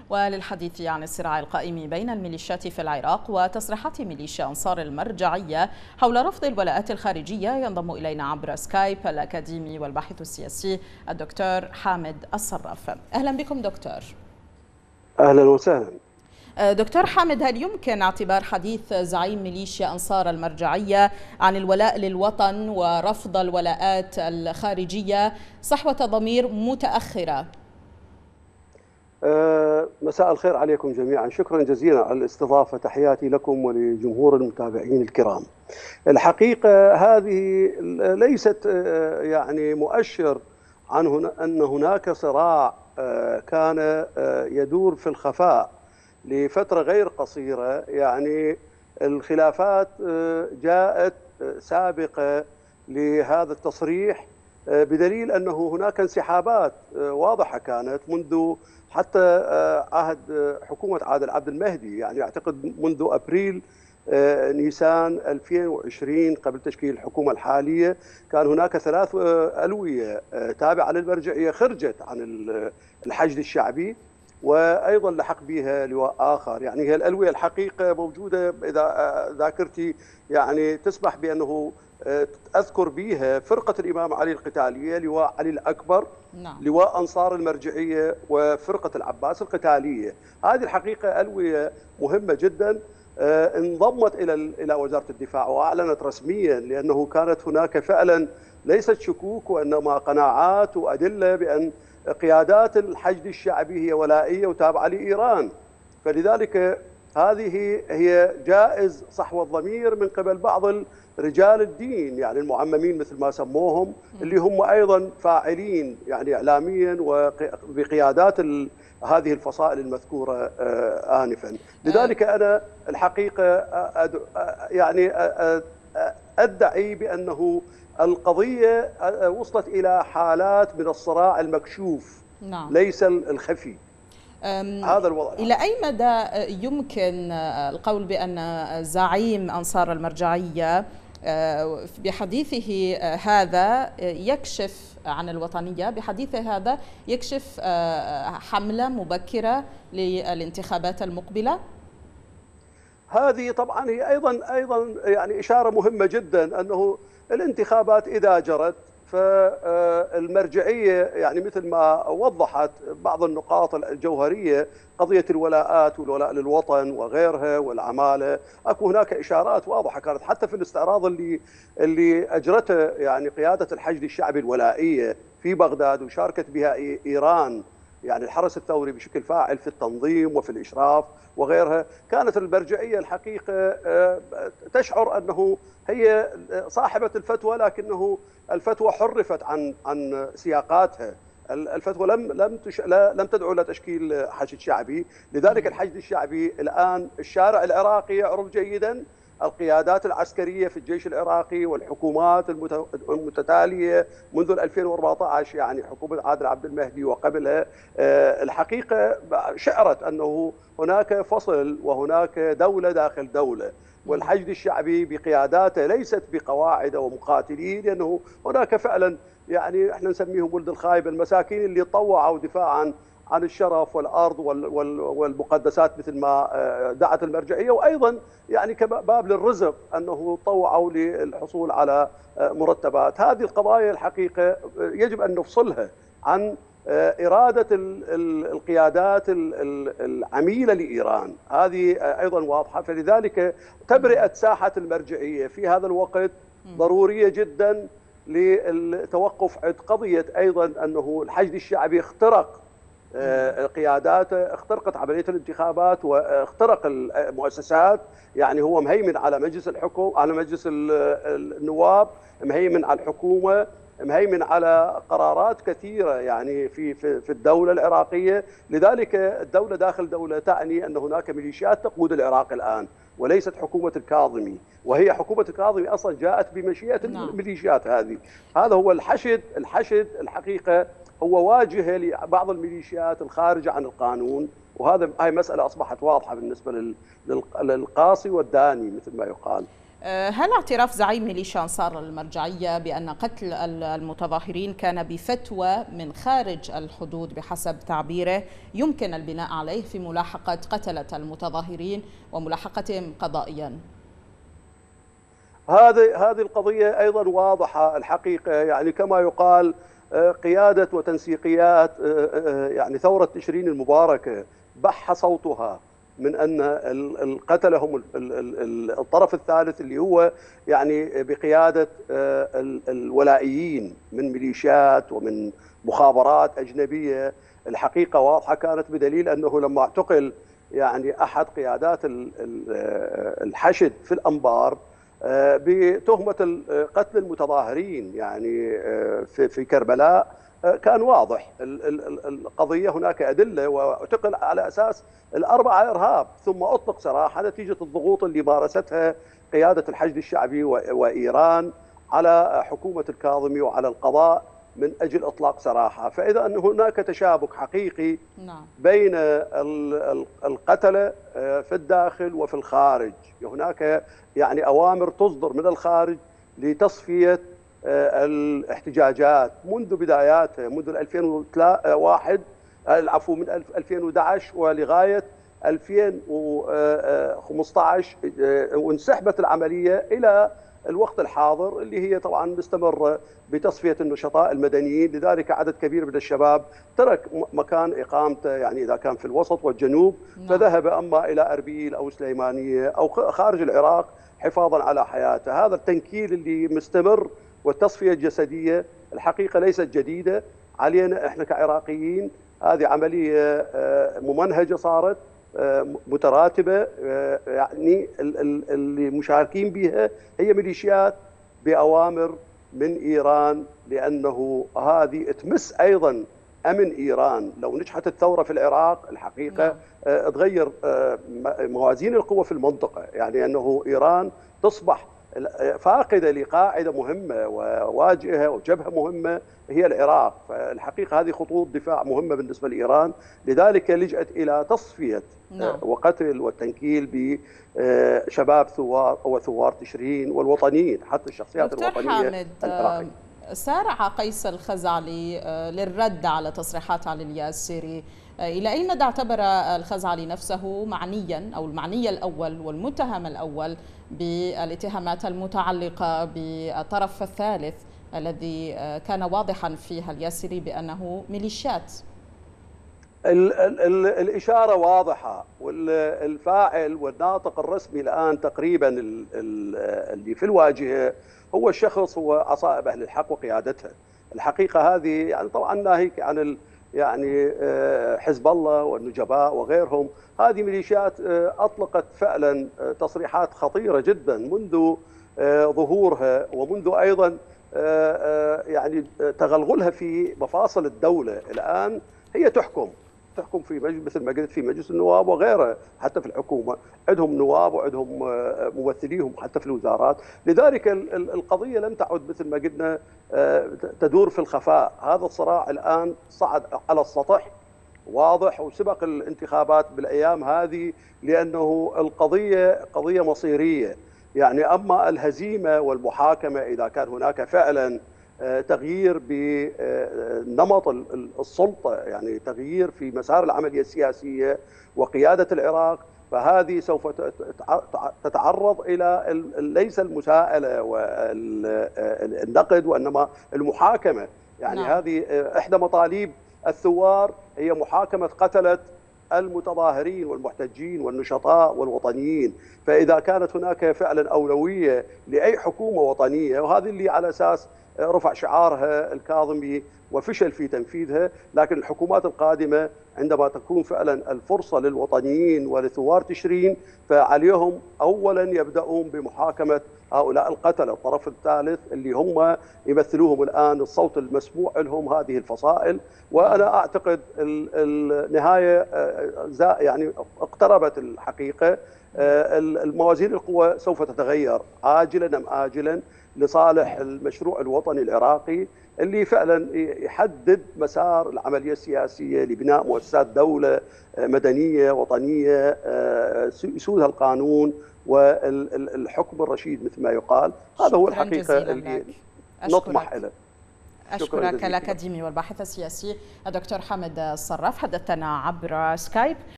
وللحديث عن الصراع القائم بين الميليشيات في العراق وتصريحات ميليشيا أنصار المرجعية حول رفض الولاءات الخارجية، ينضم إلينا عبر سكايب الأكاديمي والباحث السياسي الدكتور حامد الصراف. أهلا بكم دكتور. أهلا وسهلا. دكتور حامد، هل يمكن اعتبار حديث زعيم ميليشيا أنصار المرجعية عن الولاء للوطن ورفض الولاءات الخارجية صحوة ضمير متأخرة؟ مساء الخير عليكم جميعا، شكرا جزيلا على الاستضافة، تحياتي لكم ولجمهور المتابعين الكرام. الحقيقة هذه ليست يعني مؤشر عن أن هناك صراع كان يدور في الخفاء لفترة غير قصيرة. يعني الخلافات جاءت سابقة لهذا التصريح، بدليل أنه هناك انسحابات واضحة كانت منذ حتى عهد حكومة عادل عبد المهدي، يعني أعتقد منذ أبريل نيسان 2020 قبل تشكيل الحكومة الحالية كان هناك 3 ألوية تابعة للمرجعية خرجت عن الحشد الشعبي، وأيضا لحق بها لواء آخر. يعني هي الألوية الحقيقة موجودة، إذا ذاكرتي يعني تسمح بأنه أذكر بها فرقة الإمام علي القتالية، لواء علي الأكبر، لواء أنصار المرجعية، وفرقة العباس القتالية. هذه الحقيقة ألوية مهمة جدا انضمت إلى وزارة الدفاع وأعلنت رسميا، لأنه كانت هناك فعلا ليست شكوك وإنما قناعات وأدلة بأن قيادات الحشد الشعبي هي ولائية وتابعة لإيران. فلذلك هذه هي جائز صحو الضمير من قبل بعض رجال الدين، يعني المعممين مثل ما سموهم، اللي هم أيضا فاعلين يعني إعلاميا وبقيادات هذه الفصائل المذكورة آنفا. لذلك أنا الحقيقة يعني أدعي بأنه القضية وصلت إلى حالات من الصراع المكشوف، ليس الخفي. هذا الوضع. إلى أي مدى يمكن القول بأن زعيم أنصار المرجعية بحديثه هذا يكشف عن الوطنية، بحديثه هذا يكشف حملة مبكرة للانتخابات المقبلة؟ هذه طبعا هي أيضا يعني إشارة مهمة جدا، أنه الانتخابات إذا جرت فالمرجعية يعني مثل ما وضحت بعض النقاط الجوهرية، قضية الولاءات والولاء للوطن وغيرها والعمالة، اكو هناك إشارات واضحة كانت حتى في الاستعراض اللي أجرته يعني قيادة الحشد الشعبي الولائية في بغداد وشاركت بها إيران، يعني الحرس الثوري بشكل فاعل في التنظيم وفي الإشراف وغيرها. كانت المرجعية الحقيقة تشعر أنه هي صاحبة الفتوى، لكنه الفتوى حرفت عن سياقاتها. الفتوى لم تدعو لتشكيل حشد شعبي. لذلك الحشد الشعبي الآن الشارع العراقي يعرف جيدا القيادات العسكرية في الجيش العراقي والحكومات المتتالية منذ 2014، يعني حكومة عادل عبد المهدي وقبلها، الحقيقة شعرت أنه هناك فصل وهناك دولة داخل دولة، والحشد الشعبي بقياداته ليست بقواعد ومقاتلين، لأنه هناك فعلا يعني احنا نسميهم ولد الخايب، المساكين اللي طوعوا دفاعا عن الشرف والأرض والمقدسات مثل ما دعت المرجعية، وأيضا يعني كباب للرزق أنه طوعوا للحصول على مرتبات. هذه القضايا الحقيقة يجب أن نفصلها عن إرادة القيادات العميلة لإيران، هذه أيضا واضحة. فلذلك تبرئة ساحة المرجعية في هذا الوقت ضرورية جدا للتوقف عند قضية أيضا أنه الحشد الشعبي اخترق قياداته، اخترقت عملية الانتخابات واخترق المؤسسات. يعني هو مهيمن على مجلس الحكم، على مجلس النواب، مهيمن على الحكومة، مهيمن على قرارات كثيرة يعني في الدولة العراقية. لذلك الدولة داخل دولة تعني أن هناك ميليشيات تقود العراق الآن، وليست حكومة الكاظمي، وهي حكومة الكاظمي أصلا جاءت بمشيئة الميليشيات هذه. هذا هو الحشد الحقيقة هو واجهة لبعض الميليشيات الخارجة عن القانون، هاي مسألة أصبحت واضحة بالنسبة للقاصي والداني مثل ما يقال. هل اعتراف زعيم ميليشيا أنصار المرجعية بأن قتل المتظاهرين كان بفتوى من خارج الحدود بحسب تعبيره يمكن البناء عليه في ملاحقة قتلة المتظاهرين وملاحقتهم قضائيا؟ هذه القضية أيضا واضحة الحقيقة، يعني كما يقال قيادة وتنسيقيات يعني ثورة تشرين المباركة بح صوتها من أن القتلة هم الطرف الثالث اللي هو يعني بقيادة الولائيين من ميليشيات ومن مخابرات أجنبية. الحقيقة واضحة كانت بدليل أنه لما اعتقل يعني أحد قيادات الحشد في الأنبار بتهمة قتل المتظاهرين يعني في كربلاء، كان واضح القضية، هناك أدلة، واعتقل على أساس الأربعة إرهاب، ثم أطلق سراحة نتيجة الضغوط اللي مارستها قيادة الحشد الشعبي وإيران على حكومة الكاظمي وعلى القضاء من أجل إطلاق سراحة. فإذا أن هناك تشابك حقيقي بين القتلة في الداخل وفي الخارج. هناك يعني أوامر تصدر من الخارج لتصفية الاحتجاجات منذ بداياتها، منذ 2001 العفو من 2011 ولغاية 2015، وانسحبت العملية إلى الوقت الحاضر اللي هي طبعا مستمرة بتصفية النشطاء المدنيين. لذلك عدد كبير من الشباب ترك مكان إقامته، يعني إذا كان في الوسط والجنوب فذهب أما إلى أربيل أو سليمانية أو خارج العراق حفاظا على حياته. هذا التنكيل اللي مستمر والتصفية الجسدية الحقيقة ليست جديدة علينا إحنا كعراقيين. هذه عملية ممنهجة صارت متراتبة، يعني اللي مشاركين بها هي ميليشيات بأوامر من إيران، لأنه هذه تمس أيضا أمن إيران. لو نجحت الثورة في العراق الحقيقة تغير موازين القوى في المنطقة، يعني أنه إيران تصبح فاقدة لقاعدة مهمة وواجهة وجبهة مهمة هي العراق. فالحقيقة هذه خطوط دفاع مهمة بالنسبة لإيران، لذلك لجأت إلى تصفية وقتل والتنكيل بشباب ثوار وثوار تشرين والوطنيين، حتى الشخصيات الوطنية العراقية. سارع قيس الخزعلي للرد على تصريحات علي الياسري. إلى أي مدى اعتبر الخزعلي نفسه معنيا أو المعني الأول والمتهم الأول بالاتهامات المتعلقة بالطرف الثالث الذي كان واضحا فيها الياسري بأنه ميليشيات؟ الإشارة واضحة، والفاعل والناطق الرسمي الآن تقريبا اللي في الواجهة هو الشخص، هو عصائب أهل الحق وقيادتها. الحقيقة هذه يعني طبعا ناهيك عن يعني حزب الله والنجباء وغيرهم، هذه ميليشيات أطلقت فعلا تصريحات خطيرة جدا منذ ظهورها، ومنذ أيضا يعني تغلغلها في مفاصل الدولة. الآن هي تحكم في مجلس، مثل ما قلت في مجلس النواب وغيره، حتى في الحكومة عندهم نواب وعندهم ممثليهم حتى في الوزارات. لذلك القضية لم تعد مثل ما قلنا تدور في الخفاء. هذا الصراع الآن صعد على السطح واضح، وسبق الانتخابات بالأيام هذه، لأنه القضية قضية مصيرية. يعني أما الهزيمة والمحاكمة إذا كان هناك فعلا تغيير بنمط السلطة، يعني تغيير في مسار العملية السياسية وقيادة العراق، فهذه سوف تتعرض إلى ليس المساءلة والنقد وإنما المحاكمة. يعني هذه إحدى مطالب الثوار، هي محاكمة قتلة المتظاهرين والمحتجين والنشطاء والوطنيين. فإذا كانت هناك فعلا أولوية لأي حكومة وطنية، وهذه اللي على أساس رفع شعارها الكاظمي وفشل في تنفيذها، لكن الحكومات القادمة عندما تكون فعلا الفرصة للوطنيين ولثوار تشرين، فعليهم أولا يبدأون بمحاكمة هؤلاء القتلة الطرف الثالث اللي هم يمثلوهم الآن الصوت المسموع لهم هذه الفصائل. وأنا أعتقد النهاية يعني اقتربت الحقيقة. الموازين القوى سوف تتغير عاجلا أم آجلا لصالح المشروع الوطني العراقي اللي فعلا يحدد مسار العملية السياسية لبناء مؤسسات دولة مدنية وطنية يسودها القانون والحكم الرشيد مثل ما يقال. هذا هو الحقيقة اللي نطمح إليه. أشكرك الأكاديمي والباحث السياسي الدكتور حامد الصراف، حدثنا عبر سكايب.